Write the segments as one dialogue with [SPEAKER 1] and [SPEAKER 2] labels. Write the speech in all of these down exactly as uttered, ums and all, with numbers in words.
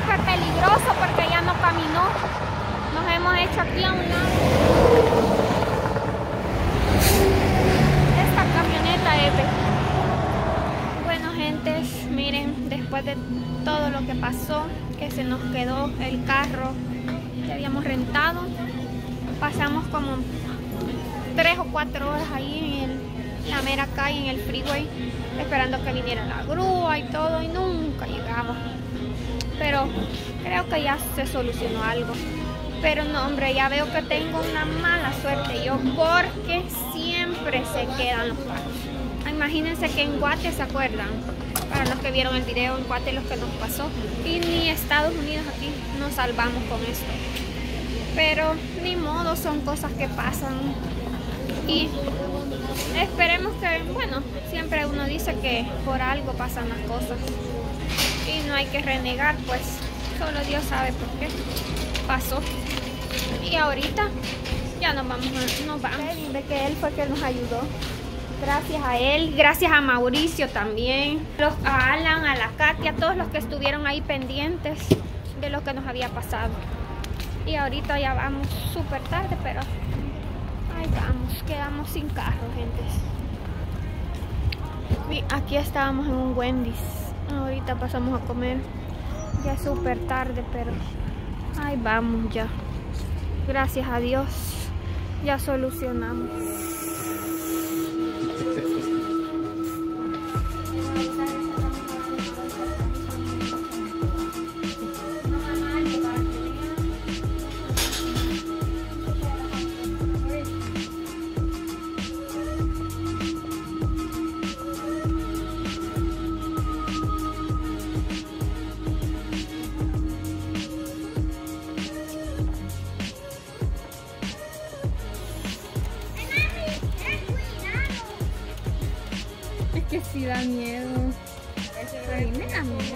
[SPEAKER 1] súper peligroso porque ya no caminó. Nos hemos hecho aquí a un lado. Esta camioneta es de... Bueno, gentes, miren, después de todo lo que pasó, que se nos quedó el carro que habíamos rentado, pasamos como tres o cuatro horas ahí en el, la mera calle, en el freeway, esperando que viniera la grúa y todo, y nunca llegamos. Pero creo que ya se solucionó algo. Pero no, hombre, ya veo que tengo una mala suerte yo, porque siempre se quedan los carros. Imagínense que en Guate, ¿se acuerdan? Para los que vieron el video, en Guate los que nos pasó. Y ni Estados Unidos aquí nos salvamos con esto. Pero ni modo, son cosas que pasan. Y esperemos que, bueno, siempre uno dice que por algo pasan las cosas. Y no hay que renegar, pues solo Dios sabe por qué pasó. Y ahorita ya nos vamos, nos vamos. De que él fue que nos ayudó. Gracias a él, gracias a Mauricio también, los, a Alan, a la Katia, todos los que estuvieron ahí pendientes de lo que nos había pasado. Y ahorita ya vamos súper tarde, pero ahí vamos, quedamos sin carro, gente. Y aquí estábamos en un Wendy's. Ahorita pasamos a comer. Ya es súper tarde, pero ahí vamos ya. Gracias a Dios, ya solucionamos.
[SPEAKER 2] Que sí da miedo. A mí me da miedo.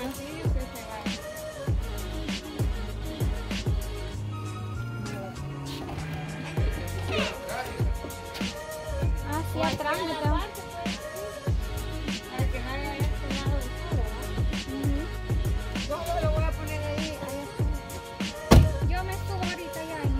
[SPEAKER 1] Hacia atrás me tengo.
[SPEAKER 2] Para que no haya enseñado el suelo, ¿no? ¿Cómo lo voy a poner ahí? Ahí.
[SPEAKER 1] Yo me subo ahorita ya ahí.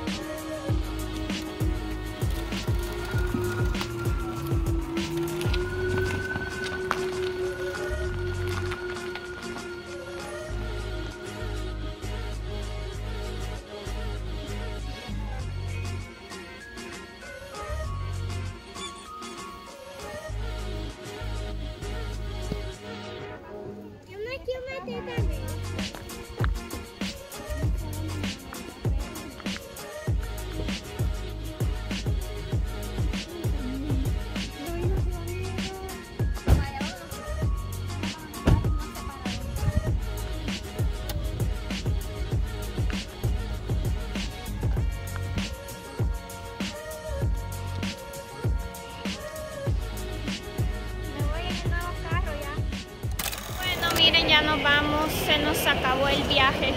[SPEAKER 1] Miren, ya nos vamos, se nos acabó el viaje.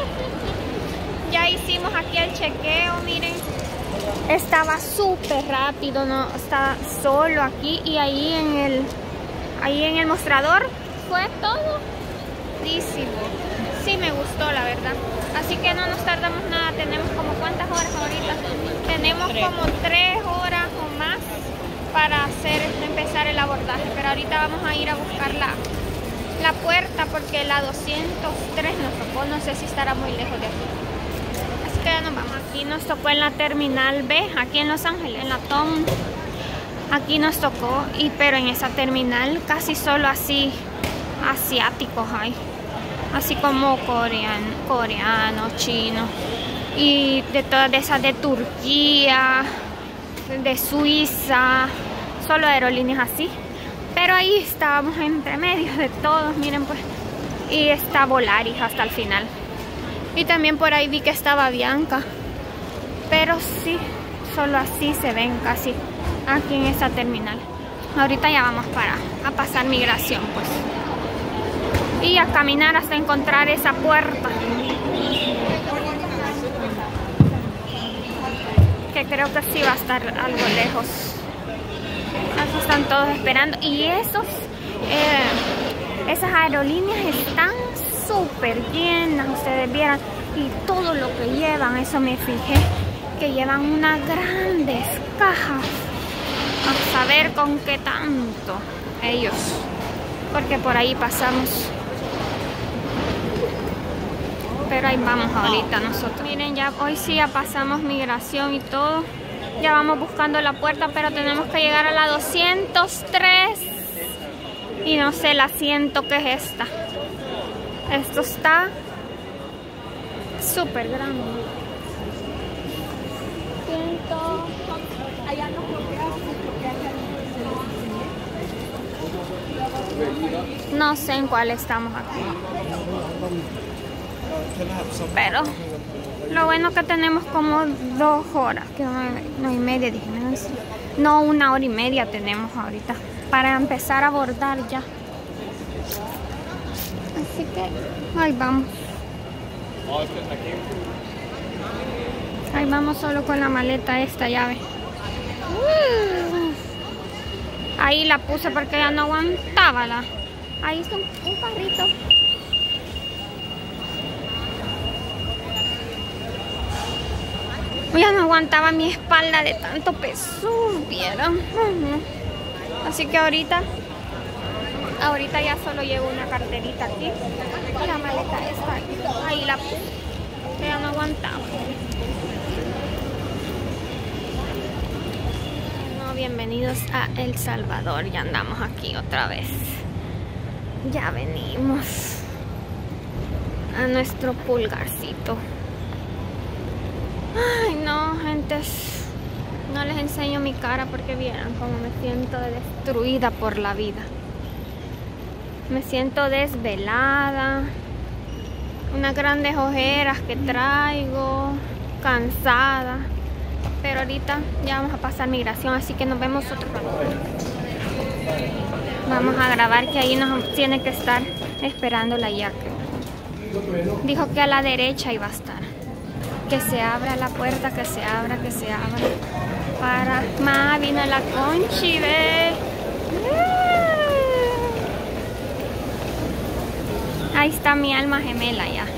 [SPEAKER 1] Ya hicimos aquí el chequeo, miren. Estaba súper rápido, no estaba solo aquí y ahí en el ahí en el mostrador fue todo lísimo. Sí me gustó, la verdad. Así que no nos tardamos nada, tenemos como ¿cuántas horas ahorita? Tenemos como tres horas o más para hacer empezar el abordaje, pero ahorita vamos a ir a buscar la la puerta porque la doscientos tres nos tocó, no sé si estará muy lejos de aquí. Así que ya nos vamos. Aquí nos tocó en la terminal B, aquí en Los Ángeles, en la Tom. Aquí nos tocó, y pero en esa terminal casi solo así asiáticos hay. Así como coreano, coreanos, chinos. Y de todas esas de Turquía, de Suiza, solo aerolíneas así. Pero ahí estábamos entre medio de todos, miren pues. Y está Volaris hasta el final. Y también por ahí vi que estaba Bianca. Pero sí, solo así se ven casi aquí en esta terminal. Ahorita ya vamos para a pasar migración pues. Y a caminar hasta encontrar esa puerta. Que creo que sí va a estar algo lejos. Aquí están todos esperando. Y esos, eh, esas aerolíneas están súper llenas, ustedes vieran. Y todo lo que llevan, eso me fijé, que llevan unas grandes cajas. A saber con qué tanto ellos, porque por ahí pasamos. Pero ahí vamos ahorita nosotros. Miren, ya hoy sí ya pasamos migración y todo. Ya vamos buscando la puerta, pero tenemos que llegar a la doscientos tres. Y no sé el asiento que es esta. Esto está súper grande. Siento...
[SPEAKER 2] Allá no bloqueamos porque acá
[SPEAKER 1] No sé en cuál estamos aquí. Pero lo bueno que tenemos como dos horas, que nueve, nueve y media, dije, no, una hora y media tenemos ahorita para empezar a abordar ya. Así que ahí vamos. Ahí vamos solo con la maleta esta llave. Uh, ahí la puse porque ya no aguantaba la. Ahí está un, un carrito. Ya no aguantaba mi espalda de tanto peso, ¿vieron? Uh-huh. Así que ahorita, ahorita ya solo llevo una carterita aquí. La maleta está ahí, ahí la puse. Ya no aguantaba. No, bienvenidos a El Salvador. Ya andamos aquí otra vez. Ya venimos a nuestro pulgarcito. Ay, no, gentes, no les enseño mi cara porque vieran cómo me siento destruida por la vida. Me siento desvelada, unas grandes ojeras que traigo, cansada. Pero ahorita ya vamos a pasar migración, así que nos vemos otro rato. Vamos a grabar que ahí nos tiene que estar esperando la yaque. Dijo que a la derecha iba a estar. Que se abra la puerta, que se abra, que se abra. Para... Ma, vino la Conchi, ve. Ahí está mi alma gemela ya.